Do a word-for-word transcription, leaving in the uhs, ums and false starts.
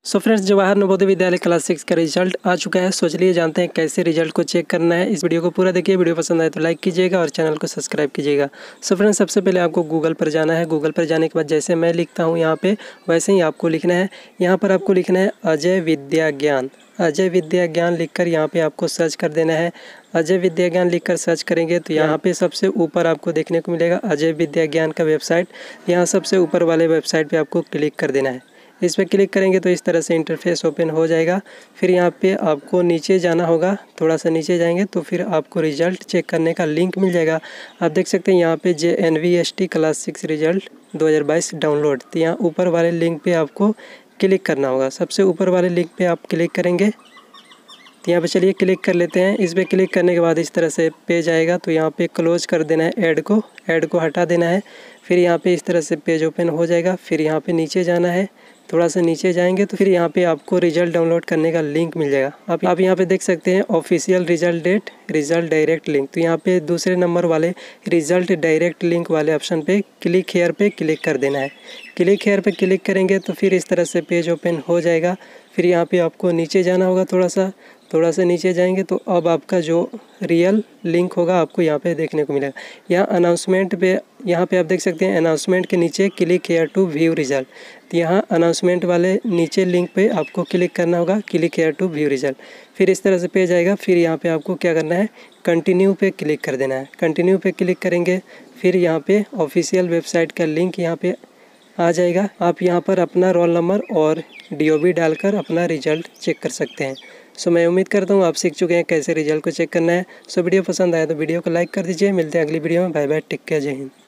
So friends, Jawahar Navodaya Vidyalaya class six का result आ चुका है। सो चलिए जानते हैं कैसे रिजल्ट को चेक करना है। इस वीडियो को पूरा देखिए। वीडियो पसंद आए तो लाइक कीजिएगा और चैनल को सब्सक्राइब कीजिएगा। सो फ्रेंड्स, सबसे पहले आपको गूगल पर जाना है। गूगल पर जाने के बाद जैसे मैं लिखता हूँ यहाँ पे, वैसे ही आपको लिखना है। यहाँ पर आपको लिखना है अजय विद्या ज्ञान। अजय विद्या ज्ञान लिखकर यहाँ पे आपको सर्च कर देना है। अजय विद्या ज्ञान लिखकर सर्च करेंगे तो यहाँ पे सबसे ऊपर आपको देखने को मिलेगा अजय विद्या ज्ञान का वेबसाइट। यहाँ सबसे ऊपर वाले वेबसाइट पे आपको क्लिक कर देना है। इस पर क्लिक करेंगे तो इस तरह से इंटरफेस ओपन हो जाएगा। फिर यहाँ पे आपको नीचे जाना होगा। थोड़ा सा नीचे जाएंगे तो फिर आपको रिजल्ट चेक करने का लिंक मिल जाएगा। आप देख सकते हैं यहाँ पे J N V S T class six result दो हज़ार बाईस डाउनलोड। तो यहाँ ऊपर वाले लिंक पे आपको क्लिक करना होगा। सबसे ऊपर वाले लिंक पे आप क्लिक करेंगे तो यहाँ पे चलिए क्लिक कर लेते हैं। इस पर क्लिक करने के बाद इस तरह से पेज आएगा तो यहाँ पे क्लोज कर देना है। ऐड को ऐड को हटा देना है। फिर यहाँ पे इस तरह से पेज ओपन हो जाएगा। फिर यहाँ पे नीचे जाना है। थोड़ा सा नीचे जाएंगे तो फिर यहाँ पे आपको रिजल्ट डाउनलोड करने का लिंक मिल जाएगा। आप आप यहाँ पे देख सकते हैं official result date, result direct link. तो यहाँ पे दूसरे नंबर वाले रिजल्ट डायरेक्ट लिंक वाले ऑप्शन पे क्लिक हेयर पे क्लिक कर देना है। क्लिक हेयर पे क्लिक करेंगे तो फिर इस तरह से पेज ओपन हो जाएगा। फिर यहाँ पे आपको नीचे जाना होगा। थोड़ा सा थोड़ा सा नीचे जाएंगे तो अब आपका जो रियल लिंक होगा आपको यहाँ पे देखने को मिलेगा। यहाँ अनाउंसमेंट पे यहाँ पे आप देख सकते हैं अनाउंसमेंट के नीचे click here to view result. तो यहाँ अनाउंसमेंट वाले नीचे लिंक पे आपको क्लिक करना होगा, click here to view result. फिर इस तरह से पेज आएगा। फिर यहाँ पे आपको क्या करना है, कंटिन्यू पे क्लिक कर देना है। कंटिन्यू पे क्लिक करेंगे फिर यहाँ पे ऑफिशियल वेबसाइट का लिंक यहाँ पे आ जाएगा। आप यहाँ पर अपना रोल नंबर और डी ओ बी डालकर अपना रिजल्ट चेक कर सकते हैं। सो मैं उम्मीद करता हूँ आप सीख चुके हैं कैसे रिजल्ट को चेक करना है। सो वीडियो पसंद आया तो वीडियो को लाइक कर दीजिए। मिलते हैं अगली वीडियो में। बाय बाय, टेक केयर, जय हिंद।